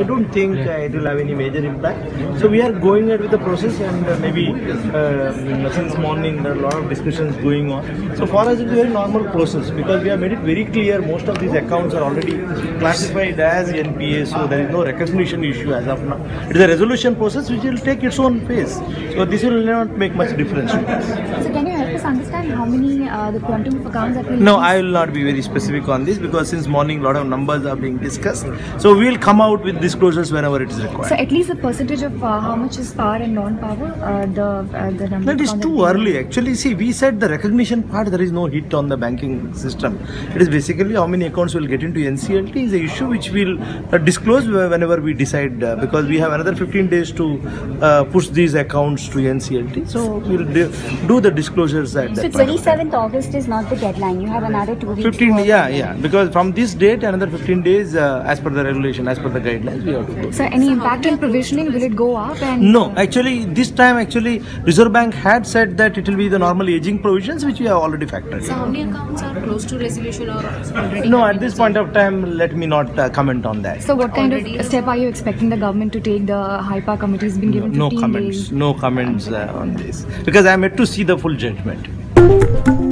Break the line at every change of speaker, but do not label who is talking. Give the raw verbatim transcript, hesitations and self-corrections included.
don't think uh, it will have any major impact. So we are going ahead with the process, and uh, maybe uh, since morning there are a lot of discussions going on. So for us it's a very normal process, because we have made it very clear most of these accounts are already classified as N P A, so there is no recognition issue as of now. It is a resolution process which will take its own pace. So this will not make much difference to us.
So can you help us understand how many uh, the quantum of accounts that will?
No, I will not be very specific on this, because since morning a lot of numbers are being discussed. So we will come out with disclosures whenever it is required.
So at least the percentage of uh, how much is power and non-power, uh, the uh, the number.
That is too early. Actually, see, we said the recognition part, there is no hit on the banking system. It is basically how many accounts will get into N C L T is the issue which we'll uh, disclose whenever we decide, uh, because we have another fifteen days to uh, push these accounts to N C L T. So we'll do, do the disclosures at that
So twenty-seventh August is not the deadline. You have another two weeks.
fifteen, yeah, yeah. Because from this date, another fifteen days, uh, as per the regulation, as per the guidelines, we have to go.
So any impact on provisioning? Will it go up? And
no, actually, this time, actually, Reserve Bank had said that it will be the normal aging provisions, which we have already factored.
So how many accounts are close to resolution or already?
No, at this point of time, let me not uh, comment on that.
So what kind of step are you expecting the government to take? The HIPAA committee has been given
no,
fifteen
no comments,
days.
no comments uh, on this, because I am yet to see the full judgment.